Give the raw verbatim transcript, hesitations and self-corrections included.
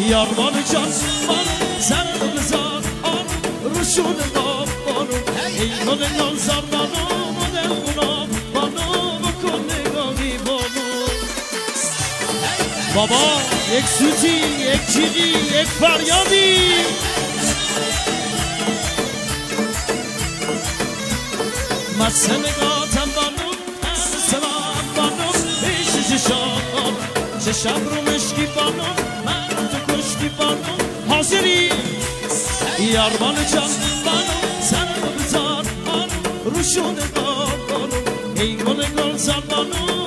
یارمان جان بانو سر رو بزار آنو روشون داب بانو ای مدل نازار بانو مدل گناه بانو بکن نگاهی بانو بابا یک سوتی یک جیغی یک فریادی مسه نگاتم بانو سلام بانو پیش چشام چشم رو مشکی بانو من تو کشکی بانو حاضری یارمان جان بانو سر رو بزار بانو روشون دار بانو ای گل گل زار بانو